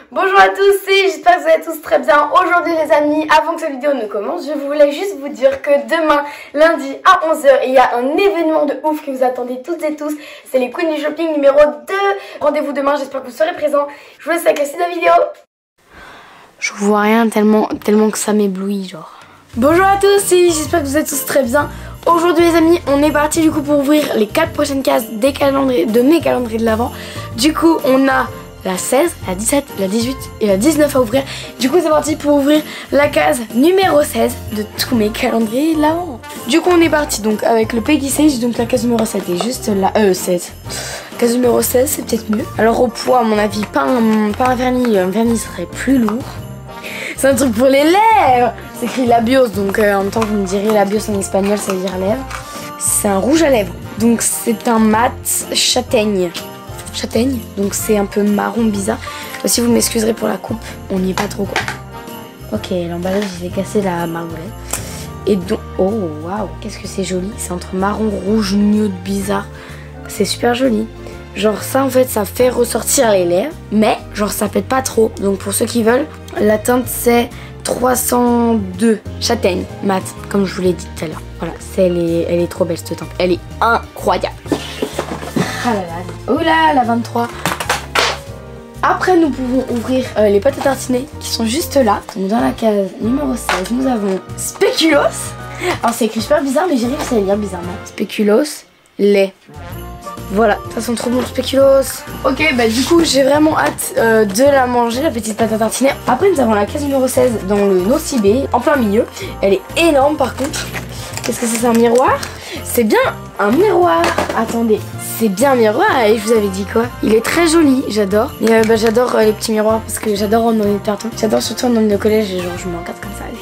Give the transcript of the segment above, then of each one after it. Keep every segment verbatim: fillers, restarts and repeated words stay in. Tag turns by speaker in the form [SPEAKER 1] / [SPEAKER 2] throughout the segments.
[SPEAKER 1] Bonjour à tous et j'espère que vous allez tous très bien. Aujourd'hui les amis, avant que cette vidéo ne commence, je voulais juste vous dire que demain, lundi à onze heures, il y a un événement de ouf que vous attendez toutes et tous. C'est les Queens du Shopping numéro deux. Rendez-vous demain, j'espère que vous serez présents. Je vous laisse avec la suite de la vidéo.
[SPEAKER 2] Je vois rien tellement, tellement que ça m'éblouit genre.
[SPEAKER 1] Bonjour à tous et j'espère que vous êtes tous très bien. Aujourd'hui les amis, on est parti du coup pour ouvrir les quatre prochaines cases des calendriers, de mes calendriers de l'Avent. Du coup on a la seize, la dix-sept, la dix-huit et la dix-neuf à ouvrir. Du coup c'est parti pour ouvrir la case numéro seize de tous mes calendriers de l'Avent. Du coup on est parti donc avec le Peggy seize, donc la case numéro sept est juste là, euh seize. Case numéro seize c'est peut-être mieux. Alors au poids à mon avis pas un, pas un vernis, un vernis serait plus lourd. C'est un truc pour les lèvres. C'est écrit labios, donc euh, en même temps vous me direz labios en espagnol ça veut dire lèvres. C'est un rouge à lèvres, donc c'est un mat châtaigne. Châtaigne, donc c'est un peu marron bizarre. Si vous m'excuserez pour la coupe, on n'y est pas trop quoi. Ok, l'emballage il s'est cassé la margoulette. Et donc, oh waouh, qu'est-ce que c'est joli. C'est entre marron, rouge, nude, bizarre. C'est super joli. Genre ça en fait ça fait ressortir les lèvres, mais genre ça pète pas trop. Donc pour ceux qui veulent, la teinte c'est trois cent deux châtaigne mat, comme je vous l'ai dit tout à l'heure. Voilà, elle est, elle est trop belle cette teinte, elle est incroyable. Ah là là, oh là la vingt-trois. Après nous pouvons ouvrir euh, les pâtes à tartiner qui sont juste là. Donc dans la case numéro seize nous avons Spéculoos. Alors c'est écrit super bizarre mais j'ai réussi à lire bizarrement. Spéculoos lait. Voilà, ça sent trop bon le spéculoos. Ok, bah du coup j'ai vraiment hâte euh, de la manger, la petite pâte à tartiner. Après nous avons la case numéro seize dans le Nocibé, en plein milieu. Elle est énorme par contre. Qu'est-ce que c'est, c'est un miroir? C'est bien un miroir. Attendez, c'est bien un miroir et je vous avais dit quoi? Il est très joli, j'adore. Et euh, bah, j'adore euh, les petits miroirs parce que j'adore en emmener partout. J'adore surtout en emmener au collège et genre je m'encadre comme ça.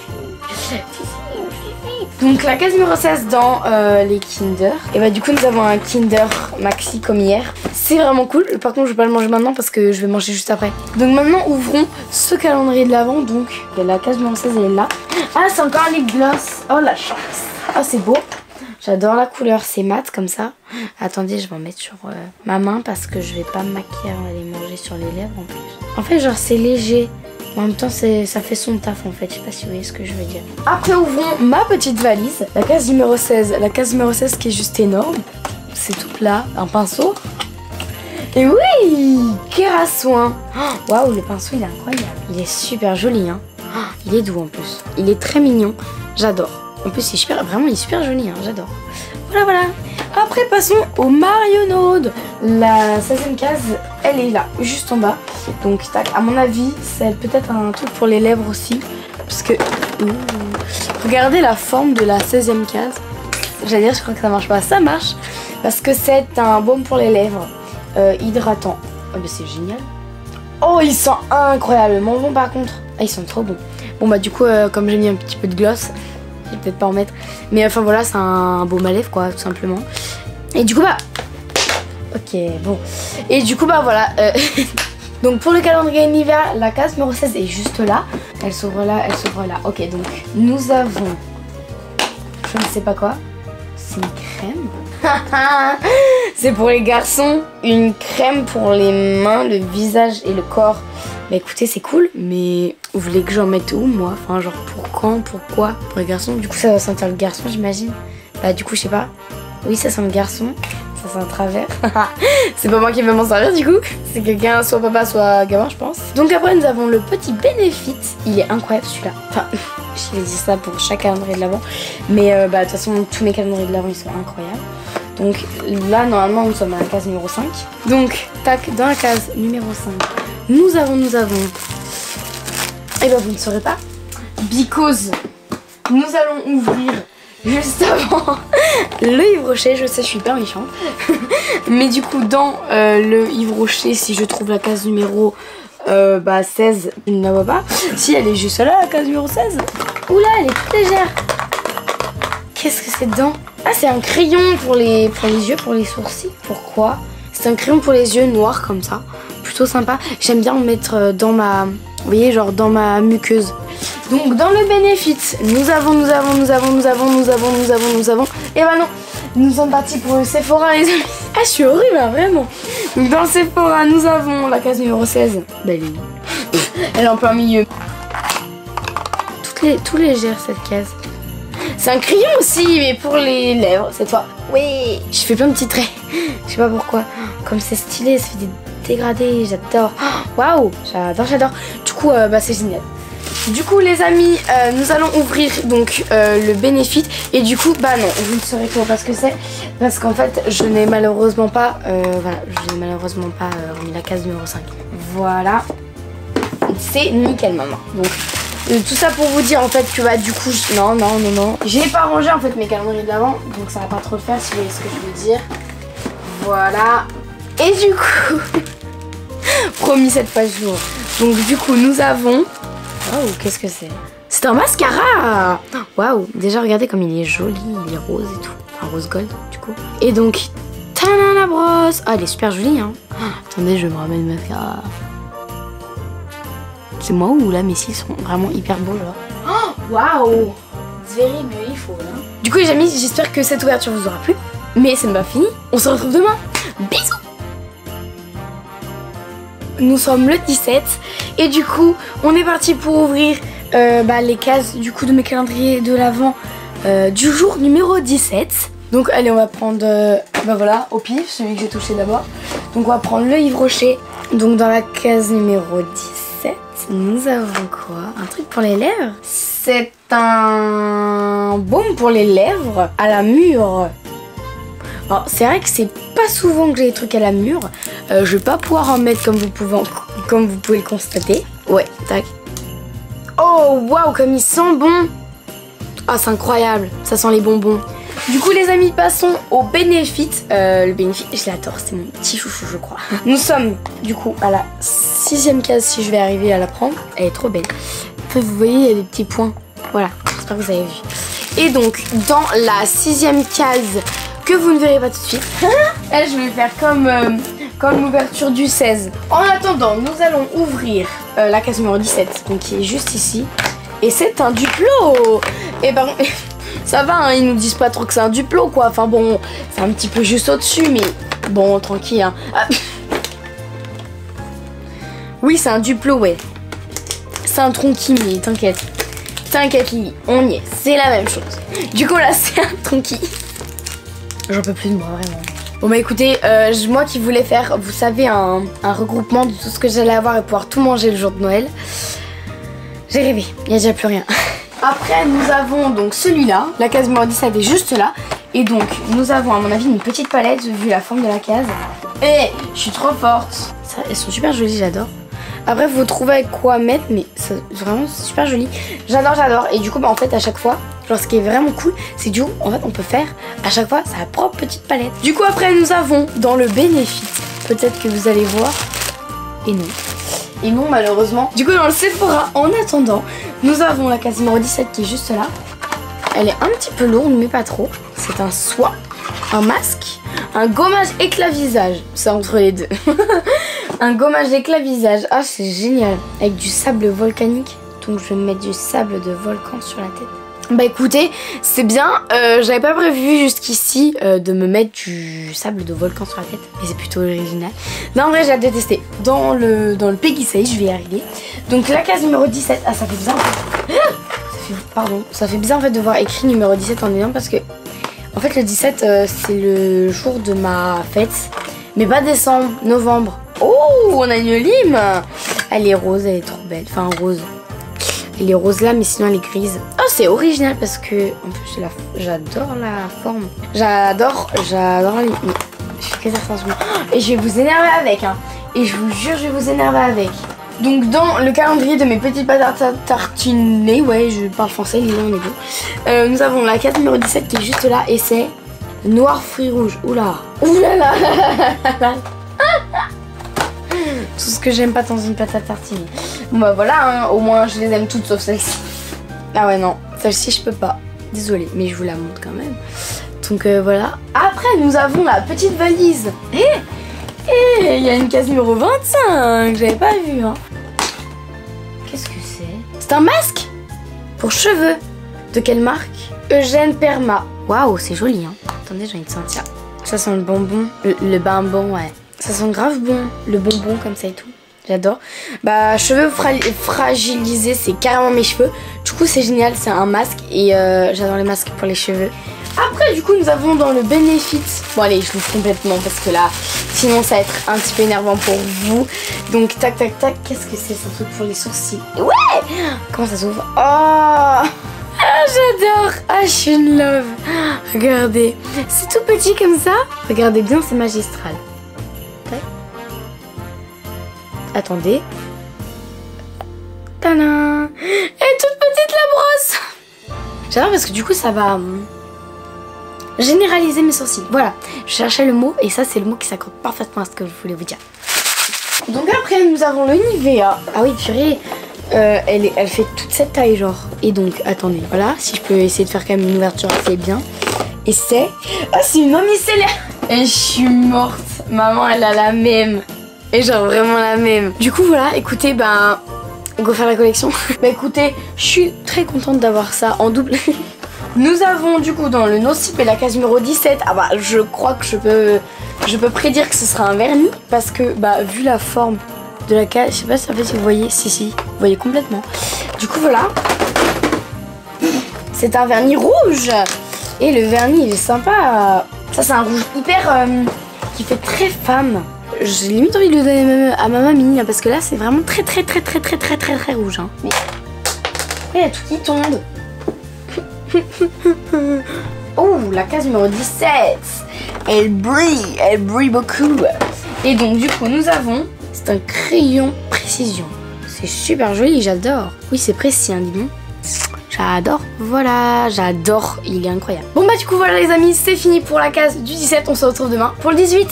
[SPEAKER 1] Donc la case numéro seize dans euh, les Kinder. Et bah du coup nous avons un Kinder Maxi comme hier. C'est vraiment cool. Par contre je vais pas le manger maintenant parce que je vais manger juste après. Donc maintenant ouvrons ce calendrier de l'Avent. Donc la case numéro seize elle est là. Ah c'est encore un lip gloss. Oh la chance. Ah c'est beau. J'adore la couleur. C'est mat comme ça. Attendez je vais en mettre sur euh, ma main parce que je vais pas me maquiller avant d'aller manger sur les lèvres en plus. En fait genre c'est léger. En même temps, ça fait son taf en fait, je sais pas si vous voyez ce que je veux dire. Après, ouvrons ma petite valise, la case numéro seize. La case numéro seize qui est juste énorme. C'est tout plat, un pinceau. Et oui, Kérassoin. Waouh, le pinceau il est incroyable. Il est super joli, hein. Il est doux en plus. Il est très mignon, j'adore. En plus, il est super, vraiment, il est super joli, hein, j'adore. Voilà, voilà. Après, passons au Marionaude. La seizième case, elle est là, juste en bas. Donc, tac, à mon avis, c'est peut-être un truc pour les lèvres aussi. Parce que, ouh, regardez la forme de la seizième case. J'allais dire, je crois que ça marche pas. Ça marche. Parce que c'est un baume pour les lèvres euh, hydratant. Oh, bah, c'est génial. Oh, il sent incroyablement bon par contre. Ah, ils sont trop bons. Bon, bah, du coup, euh, comme j'ai mis un petit peu de gloss, je vais peut-être pas en mettre. Mais enfin, voilà, c'est un baume à lèvres, quoi, tout simplement. Et du coup, bah. Ok, bon. Et du coup, bah, voilà. Euh... Donc pour le calendrier hiver, la case numéro seize est juste là. Elle s'ouvre là, elle s'ouvre là. Ok, donc nous avons, je ne sais pas quoi, c'est une crème. C'est pour les garçons, une crème pour les mains, le visage et le corps. Bah écoutez, c'est cool, mais vous voulez que j'en mette où moi? Enfin genre pour quand, pourquoi? Pour les garçons, du coup ça va sentir le garçon j'imagine. Bah du coup je sais pas. Oui ça sent le garçon. C'est un travers. C'est pas moi qui vais m'en servir du coup. C'est quelqu'un, soit papa, soit gamin je pense. Donc après nous avons le petit Benefit. Il est incroyable celui-là. Enfin, je vais dire ça pour chaque calendrier de l'Avent. Mais euh, bah de toute façon tous mes calendriers de l'Avent ils sont incroyables. Donc là normalement nous sommes à la case numéro cinq. Donc tac, dans la case numéro cinq, nous avons, nous avons... Et bah vous ne saurez pas. Because nous allons ouvrir... Juste avant le Yves Rocher, je sais je suis pas méchante. Mais du coup dans euh, le Yves Rocher, si je trouve la case numéro euh, bah, seize, je ne la vois pas. Si elle est juste là, la case numéro seize. Oula, elle est toute légère. Qu'est-ce que c'est dedans? Ah c'est un crayon pour les, pour les yeux, pour les sourcils. Pourquoi? C'est un crayon pour les yeux noirs comme ça. Plutôt sympa. J'aime bien en mettre dans ma... Vous voyez, genre dans ma muqueuse. Donc dans le Benefit, nous avons, nous avons, nous avons, nous avons, nous avons, nous avons, nous avons. Et bah non, nous sommes partis pour le Sephora les amis. Ah je suis horrible hein, vraiment. Donc dans le Sephora, nous avons la case numéro seize. Bah elle est où? Elle est en plein milieu. Toutes les, tout légère cette case. C'est un crayon aussi, mais pour les lèvres cette fois. Oui, je fais plein de petits traits. Je sais pas pourquoi. Comme c'est stylé, ça fait des dégradés. J'adore. Waouh, j'adore, j'adore. Du coup, euh, bah c'est génial. Du coup, les amis, euh, nous allons ouvrir donc euh, le Benefit. Et du coup, bah non, vous ne saurez pas ce que c'est. Parce qu'en fait, je n'ai malheureusement pas, euh, voilà, je n'ai malheureusement pas euh, remis la case numéro cinq. Voilà. C'est nickel, maman. Donc, euh, tout ça pour vous dire en fait que bah du coup, je... non, non, non, non. J'ai pas rangé en fait mes calendriers de l'avant. Donc, ça va pas trop le faire si vous voyez ce que je veux dire. Voilà. Et du coup, promis cette fois je l'ouvre. Donc, du coup, nous avons. Oh, qu'est-ce que c'est? C'est un mascara. Waouh. Déjà, regardez comme il est joli. Il est rose et tout. Enfin, rose gold, du coup. Et donc, tadam, la brosse. Ah, elle est super jolie, hein. Oh, attendez, je me ramène le mascara. C'est moi ou là, mes cils sont vraiment hyper beaux, genre. Waouh. It's very beautiful, hein. Du coup, les amis, j'espère que cette ouverture vous aura plu. Mais c'est pas fini. On se retrouve demain. Bisous. Nous sommes le dix-sept et du coup on est parti pour ouvrir euh, bah, les cases du coup de mes calendriers de l'avant euh, du jour numéro dix-sept. Donc allez, on va prendre euh, bah voilà au pif celui que j'ai touché d'abord. Donc on va prendre le Yves Rocher. Donc dans la case numéro dix-sept nous avons quoi? Un truc pour les lèvres. C'est un baume pour les lèvres à la mûre. Alors c'est vrai que c'est pas souvent que j'ai des trucs à la mûre. Euh, je vais pas pouvoir en mettre comme vous pouvez, en... comme vous pouvez le constater. Ouais, tac. Oh waouh, comme il sent bon. Ah, c'est incroyable. Ça sent les bonbons. Du coup les amis, passons au Benefit. Euh, le Benefit, je l'adore, c'est mon petit chouchou je crois. Nous sommes du coup à la sixième case si je vais arriver à la prendre. Elle est trop belle. Vous voyez, il y a des petits points. Voilà, j'espère que vous avez vu. Et donc dans la sixième case que vous ne verrez pas tout de suite. Elle, je vais faire comme, euh, comme l'ouverture du seize. En attendant, nous allons ouvrir euh, la case numéro dix-sept, donc qui est juste ici. Et c'est un Duplo. Et ben, ça va, hein, ils nous disent pas trop que c'est un Duplo, quoi. Enfin bon, c'est un petit peu juste au-dessus, mais bon, tranquille. Hein. Ah. Oui, c'est un Duplo, ouais. C'est un tronqui, mais t'inquiète. T'inquiète, Lily, on y est. C'est la même chose. Du coup, là, c'est un tronqui. J'en peux plus de moi, vraiment. Bon bah écoutez, euh, moi qui voulais faire, vous savez, un, un regroupement de tout ce que j'allais avoir et pouvoir tout manger le jour de Noël. J'ai rêvé, il n'y a déjà plus rien. Après nous avons donc celui-là, la case numéro dix-sept est juste là. Et donc nous avons à mon avis une petite palette vu la forme de la case. Et je suis trop forte. Ça, elles sont super jolies, j'adore. Après vous trouvez avec quoi mettre, mais ça, vraiment c'est super joli. J'adore, j'adore. Et du coup bah en fait à chaque fois, genre ce qui est vraiment cool, c'est du coup en fait on peut faire à chaque fois sa propre petite palette. Du coup après nous avons dans le Benefit, peut-être que vous allez voir, et non. Et non malheureusement. Du coup dans le Sephora, en attendant, nous avons la case numéro dix-sept qui est juste là. Elle est un petit peu lourde mais pas trop. C'est un soie, un masque, un gommage éclat visage. C'est entre les deux. Un gommage éclat visage. Ah c'est génial. Avec du sable volcanique. Donc je vais me mettre du sable de volcan sur la tête. Bah écoutez, c'est bien. Euh, J'avais pas prévu jusqu'ici euh, de me mettre du sable de volcan sur la tête. Mais c'est plutôt original. Non en vrai j'ai hâte de tester. Dans le, dans le Peggy Say, je vais y arriver. Donc la case numéro dix-sept. Ah ça fait bizarre. Ça fait, pardon. Ça fait bizarre en fait de voir écrit numéro dix-sept en énorme parce que en fait le dix-sept euh, c'est le jour de ma fête. Mais pas décembre, novembre. Oh, on a une lime. Elle est rose, elle est trop belle. Enfin rose. Elle est rose là, mais sinon elle est grise. Oh, c'est original parce que en plus j'adore la forme. J'adore, j'adore la lime. Mais je fais que ça en ce moment. Et je vais vous énerver avec. Hein. Et je vous jure, je vais vous énerver avec. Donc dans le calendrier de mes petites patates tartinées, ouais, je parle français, les on est beau. Euh, nous avons la case numéro dix-sept qui est juste là et c'est noir fruits rouges. Oula, oulala. Tout ce que j'aime pas dans une pâte à tartiner. Bon bah voilà, hein, au moins je les aime toutes sauf celle-ci. Ah ouais non, celle-ci je peux pas. Désolée, mais je vous la montre quand même. Donc euh, voilà. Après nous avons la petite valise. Et hey, il y a une case numéro vingt-cinq, j'avais pas vu. Hein. Qu'est-ce que c'est? C'est un masque pour cheveux. De quelle marque? Eugène Perma. Waouh, c'est joli. Hein. Attendez, j'ai envie de sentir. Ça sent le bonbon. Le, le bonbon, ouais. Ça sent grave bon, le bonbon comme ça et tout. J'adore. Bah, cheveux fra fragilisés, c'est carrément mes cheveux. Du coup, c'est génial, c'est un masque et euh, j'adore les masques pour les cheveux. Après, du coup, nous avons dans le Benefit. Bon, allez, je l'ouvre complètement parce que là, sinon, ça va être un petit peu énervant pour vous. Donc, tac, tac, tac. Qu'est-ce que c'est? C'est un truc pour les sourcils. Ouais! Comment ça s'ouvre? Oh! Ah, j'adore! Ah, je suis in love! Regardez, c'est tout petit comme ça. Regardez bien, c'est magistral. Attendez. Tadam! Elle est toute petite la brosse! J'adore parce que du coup ça va hum, généraliser mes sourcils. Voilà, je cherchais le mot et ça c'est le mot qui s'accorde parfaitement à ce que je voulais vous dire. Donc après nous avons le Nivea. Ah oui purée, euh, elle, est, elle fait toute cette taille genre. Et donc attendez, voilà, si je peux essayer de faire quand même une ouverture assez bien. Et c'est... Ah c'est une micellaire. Et je suis morte. Maman elle a la même. Et genre vraiment la même. Du coup voilà, écoutez, ben on va faire la collection. Bah écoutez, je suis très contente d'avoir ça en double. Nous avons du coup dans le Nocip et la case numéro dix-sept. Ah bah je crois que je peux je peux prédire que ce sera un vernis. Parce que bah vu la forme de la case, je sais pas si en fait si vous voyez, si si, vous voyez complètement. Du coup voilà. C'est un vernis rouge. Et le vernis il est sympa. Ça c'est un rouge hyper euh, qui fait très femme. J'ai limite envie de le donner à ma mamie parce que là c'est vraiment très très très très très très très très rouge hein. Mais il y a tout qui tombe. Oh la case numéro dix-sept. Elle brille, elle brille beaucoup. Et donc du coup nous avons, c'est un crayon précision. C'est super joli, j'adore. Oui c'est précis hein, dis donc. J'adore, voilà, j'adore, il est incroyable. Bon bah du coup voilà les amis, c'est fini pour la case du dix-sept, on se retrouve demain pour le dix-huit.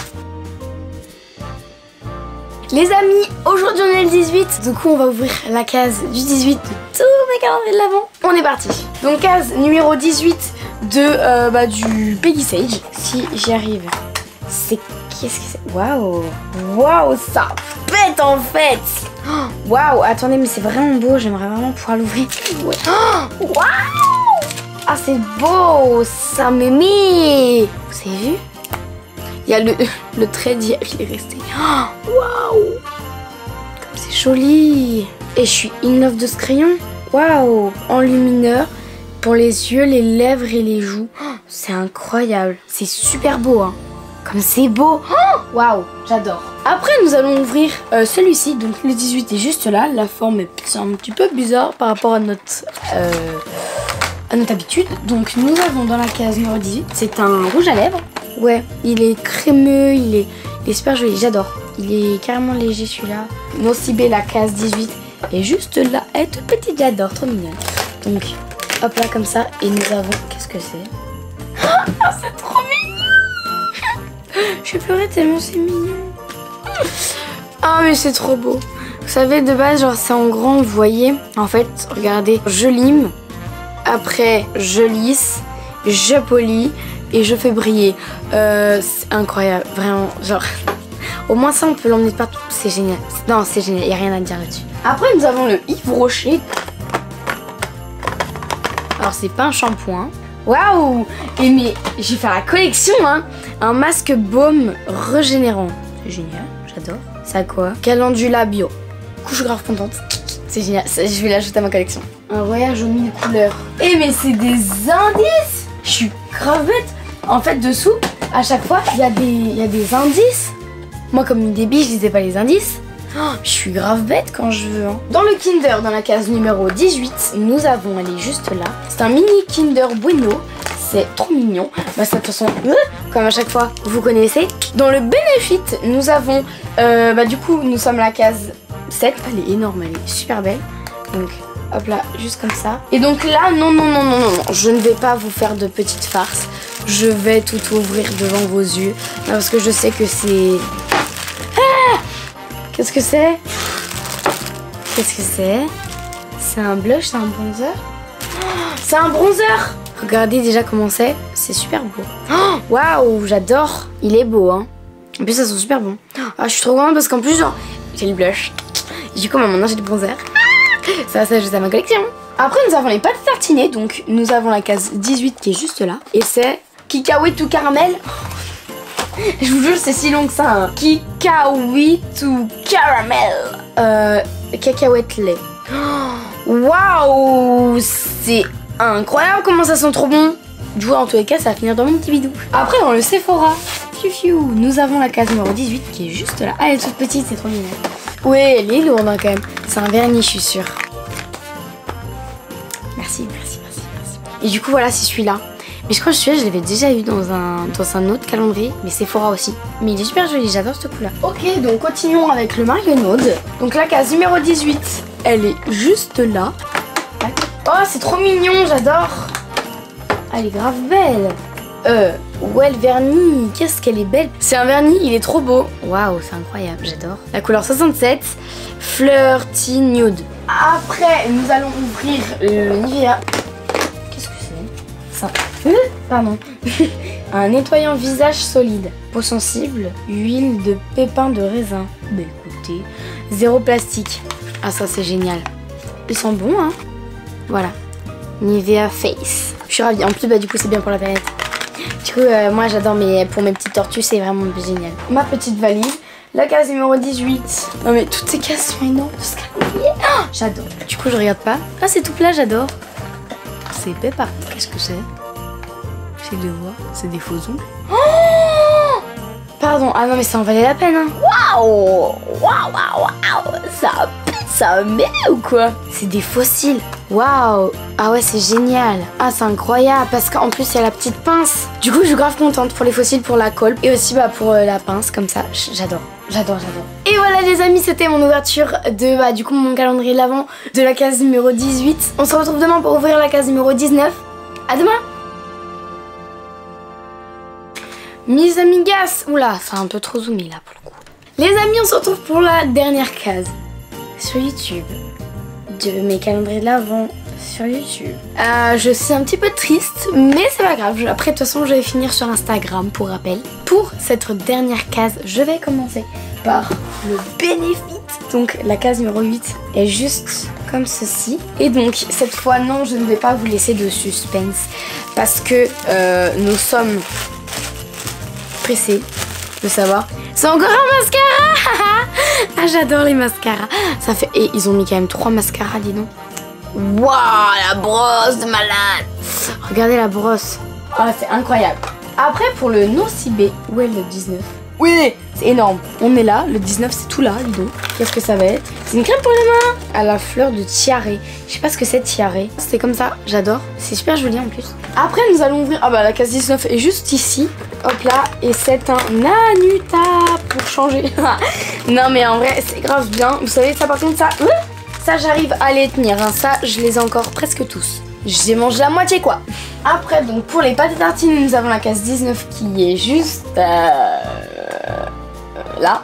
[SPEAKER 1] Les amis, aujourd'hui on est le dix-huit, du coup on va ouvrir la case du dix-huit de tous mes calendriers de l'avant. On est parti. Donc case numéro dix-huit de euh, bah, du Peggy Sage. Si j'y arrive, c'est qu'est-ce que c'est? Waouh, waouh, ça pète en fait. Waouh, attendez mais c'est vraiment beau, j'aimerais vraiment pouvoir l'ouvrir. Waouh, ah c'est beau, ça m'émet. Vous avez vu? Il y a le, le trait d'hier, il est resté. Waouh! Comme c'est joli! Et je suis in love de ce crayon. Waouh! Enlumineur pour les yeux, les lèvres et les joues. C'est incroyable. C'est super beau, hein. Comme c'est beau. Waouh! J'adore. Après, nous allons ouvrir euh, celui-ci. Donc, le dix-huit est juste là. La forme est un petit peu bizarre par rapport à notre... Euh, à notre habitude. Donc, nous avons dans la case numéro dix-huit. C'est un rouge à lèvres. Ouais, il est crémeux, il est, il est super joli, j'adore. Il est carrément léger celui-là. Nocibé, la case dix-huit est juste là. Elle est toute petite, j'adore, trop mignonne. Donc, hop là comme ça. Et nous avons, qu'est-ce que c'est? Ah, c'est trop mignon. Je vais pleurer tellement c'est mignon. Ah, mais c'est trop beau. Vous savez, de base, genre c'est en grand, vous voyez. En fait, regardez, je lime. Après, je lisse. Je polis. Et je fais briller. Euh, c'est incroyable, vraiment. Genre, au moins ça, on peut l'emmener de partout. C'est génial. Non, c'est génial. Il n'y a rien à dire là-dessus. Après, nous avons le Yves Rocher. Alors, c'est pas un shampoing. Waouh! Et mais j'ai fait la collection, hein. Un masque baume régénérant. C'est génial. J'adore. Ça quoi? Calendula bio. Du coup, je suis grave contente. C'est génial. Je vais l'ajouter à ma collection. Un voyage aux mille couleurs. Et mais c'est des indices. Je suis grave bête. En fait, dessous, à chaque fois, il y, y a des indices. Moi, comme une débile, je lisais pas les indices. Oh, je suis grave bête quand je veux. Hein. Dans le Kinder, dans la case numéro dix-huit, nous avons, elle est juste là. C'est un mini Kinder Bueno. C'est trop mignon. Bah, ça, de toute façon, euh, comme à chaque fois, vous connaissez. Dans le Benefit, nous avons, euh, bah, du coup, nous sommes à la case sept. Elle est énorme, elle est super belle. Donc, hop là, juste comme ça. Et donc là, non, non, non, non, non, non. Je ne vais pas vous faire de petites farces. Je vais tout ouvrir devant vos yeux. Non, parce que je sais que c'est... Ah! Qu'est-ce que c'est? Qu'est-ce que c'est? C'est un blush, c'est un bronzer? C'est un bronzer! Regardez déjà comment c'est. C'est super beau. Waouh, j'adore. Il est beau, hein. En plus, ça sent super bon. Ah, je suis trop contente parce qu'en plus, genre, j'ai le blush. Du coup, maintenant, j'ai le bronzer. Ça va s'ajouter à ma collection. Après, nous avons les pâtes tartinées. Donc, nous avons la case dix-huit qui est juste là. Et c'est cacahuète ou caramel. Je vous jure, c'est si long que ça. Hein. Kikaoui ou caramel. Euh, cacahuète lait. Waouh, c'est incroyable comment ça sent trop bon. Du coup, en tous les cas, ça va finir dans mon petit bidou. Après, dans le Sephora, fiu fiu, nous avons la case numéro dix-huit qui est juste là. Ah, elle est toute petite, c'est trop mignon. Ouais, elle est lourde hein, quand même. C'est un vernis, je suis sûre. Merci, merci, merci, merci. Et du coup, voilà, c'est celui-là. Mais je crois que celui-là, je l'avais déjà eu dans un, dans un autre calendrier, mais Sephora aussi. Mais il est super joli, j'adore cette couleur. Ok, donc continuons avec le Marionaude. Donc la case numéro dix-huit, elle est juste là. Oh, c'est trop mignon, j'adore. Ah, elle est grave belle. Euh, ouais, le vernis, qu'est-ce qu'elle est belle. C'est un vernis, il est trop beau. Waouh, c'est incroyable, j'adore. La couleur soixante-sept, Flirty Nude. Après, nous allons ouvrir le Nivea. Qu'est-ce que c'est ça? Euh, pardon. Un nettoyant visage solide. Peau sensible, huile de pépins de raisin. Bah écoutez, zéro plastique. Ah ça c'est génial. Ils sont bons hein. Voilà. Nivea Face. Je suis ravie. En plus bah du coup c'est bien pour la planète. Du coup euh, moi j'adore mais pour mes petites tortues c'est vraiment génial. Ma petite valise. La case numéro dix-huit. Non mais toutes ces cases sont énormes. Oh, j'adore. Du coup je regarde pas. Ah c'est tout plat, j'adore. C'est épais par contre. Qu'est-ce que c'est? J'essaie de voir. C'est des faux ongles. Oh pardon. Ah non mais ça en valait la peine hein. Waouh. Waouh waouh waouh. Ça ça met ou quoi? C'est des fossiles. Waouh. Ah ouais c'est génial. Ah c'est incroyable parce qu'en plus il y a la petite pince. Du coup je suis grave contente pour les fossiles, pour la colle et aussi bah, pour euh, la pince comme ça. J'adore. J'adore, j'adore. Et voilà les amis, c'était mon ouverture de bah, du coup mon calendrier de l'Avent de la case numéro dix-huit. On se retrouve demain pour ouvrir la case numéro dix-neuf. À demain. Mes amigas. Oula, c'est un peu trop zoomé là pour le coup. Les amis, on se retrouve pour la dernière case sur YouTube de mes calendriers de l'Avent sur YouTube. Euh, je suis un petit peu triste, mais c'est pas grave. Après, de toute façon, je vais finir sur Instagram pour rappel. Pour cette dernière case, je vais commencer par le Benefit. Donc, la case numéro huit est juste comme ceci. Et donc, cette fois, non, je ne vais pas vous laisser de suspense parce que euh, nous sommes pressés de savoir. C'est encore un mascara. Ah, j'adore les mascaras. Ça fait... Et ils ont mis quand même trois mascaras, dis donc. Waouh, la brosse de malade. Regardez la brosse. Ah, c'est incroyable. Après, pour le Nocibé, où est le dix-neuf? Oui, c'est énorme. On est là, le dix-neuf, c'est tout là, dis donc. Qu'est-ce que ça va être? C'est une crème pour les mains à la fleur de tiare. Je sais pas ce que c'est, tiare. C'est comme ça, j'adore. C'est super joli en plus. Après, nous allons ouvrir... Ah bah, la case dix-neuf est juste ici. Hop là, et c'est un Nanuta pour changer. Non mais en vrai, c'est grave bien. Vous savez, ça par contre, ça... Euh, ça, j'arrive à les tenir. Hein. Ça, je les ai encore presque tous. J'ai mangé la moitié, quoi. Après, donc, pour les pâtes à tartines, nous avons la case dix-neuf qui est juste... Euh, là.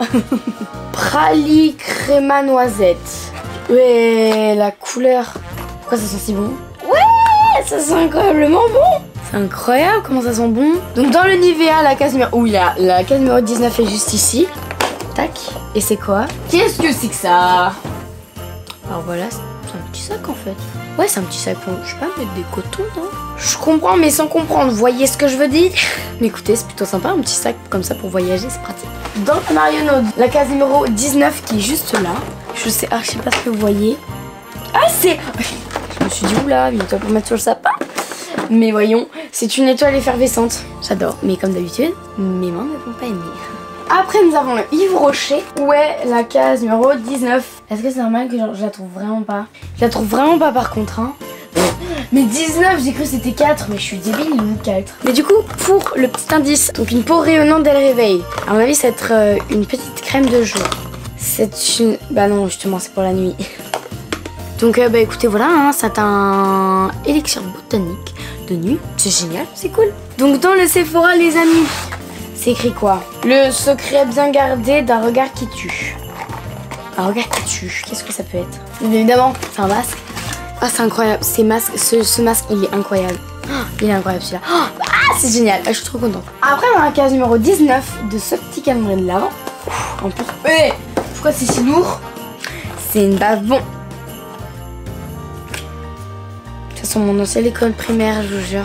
[SPEAKER 1] Prali créma noisette. Ouais, la couleur. Pourquoi ça sent si bon? Ouais, ça sent incroyablement bon. C'est incroyable comment ça sent bon. Donc, dans le Nivea, la case numéro... Ouh, la, la case numéro dix-neuf est juste ici. Tac. Et c'est quoi? Qu'est-ce que c'est que ça? Alors voilà, c'est un petit sac en fait. Ouais, c'est un petit sac pour, je sais pas, mettre des cotons, non? Je comprends, mais sans comprendre. Vous voyez ce que je veux dire? Mais écoutez, c'est plutôt sympa, un petit sac comme ça pour voyager, c'est pratique. Dans le Marionaude, la case numéro dix-neuf qui est juste là. Je sais, ah, je sais pas ce que vous voyez. Ah, c'est... Je me suis dit, oula, une étoile pour mettre sur le sapin. Mais voyons, c'est une étoile effervescente. J'adore, mais comme d'habitude, mes mains ne vont pas aimer. Après, nous avons le Yves Rocher. Où est la case numéro dix-neuf? Est-ce que c'est normal que genre, je la trouve vraiment pas? Je la trouve vraiment pas par contre. Hein. Mais dix-neuf, j'ai cru que c'était quatre. Mais je suis débile, il est quatre. Mais du coup, pour le petit indice, donc une peau rayonnante dès le réveil. À mon avis, ça va être euh, une petite crème de jour. C'est une... Bah non, justement, c'est pour la nuit. Donc, euh, bah écoutez, voilà, hein, c'est un élixir botanique de nuit. C'est génial, c'est cool. Donc, dans le Sephora, les amis... C'est écrit quoi? Le secret bien gardé d'un regard qui tue. Un regard qui tue, qu'est-ce que ça peut être? Bien évidemment, c'est un masque. Ah, c'est incroyable, ces masques, ce, ce masque, il est incroyable. Oh, il est incroyable celui-là. Oh, ah, c'est génial, ah, je suis trop contente. Après, dans la case numéro dix-neuf de ce petit calendrier de l'Avent. En plus, hey, pourquoi c'est si lourd? C'est une bave bon. De toute façon, mon ancienne école primaire, je vous jure.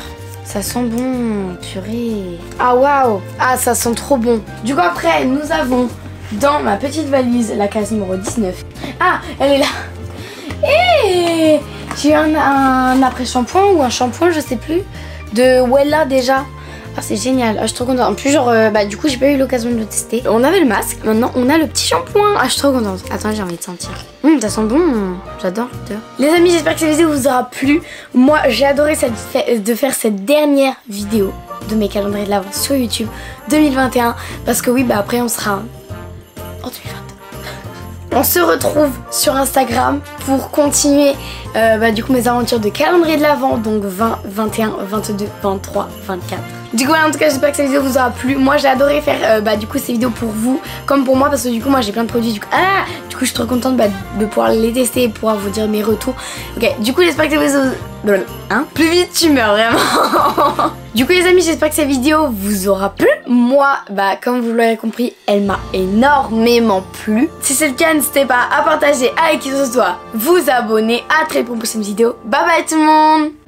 [SPEAKER 1] Ça sent bon, purée. Ah waouh. Ah, ça sent trop bon. Du coup après, nous avons dans ma petite valise la case numéro dix-neuf. Ah, elle est là. Et j'ai un, un après-shampoing ou un shampoing, je sais plus, de Wella déjà. Ah, c'est génial, ah, je suis trop contente. En plus, genre, euh, bah, du coup, j'ai pas eu l'occasion de le tester. On avait le masque, maintenant on a le petit shampoing. Ah, je suis trop contente. Attends, j'ai envie de sentir. Mmh, ça sent bon. J'adore l'odeur. Les amis, j'espère que cette vidéo vous aura plu. Moi, j'ai adoré cette de faire cette dernière vidéo de mes calendriers de l'Avent sur YouTube deux mille vingt et un. Parce que oui, bah après, on sera en deux mille vingt-deux. On se retrouve sur Instagram pour continuer euh, bah, du coup mes aventures de calendrier de l'Avent, donc vingt, vingt et un, vingt-deux, vingt-trois, vingt-quatre. Du coup, en tout cas, j'espère que cette vidéo vous aura plu. Moi, j'ai adoré faire euh, bah, du coup ces vidéos pour vous, comme pour moi, parce que du coup, moi, j'ai plein de produits. Du coup, ah, du coup, je suis trop contente bah, de pouvoir les tester et pouvoir vous dire mes retours. Ok, du coup, j'espère que cette vidéo, hein, plus vite tu meurs vraiment. Du coup, les amis, j'espère que cette vidéo vous aura plu. Moi, bah, comme vous l'aurez compris, elle m'a énormément plu. Si c'est le cas, n'hésitez pas à partager avec qui que ce soit, vous abonner. À très bientôt pour une prochaine vidéo. Bye bye tout le monde.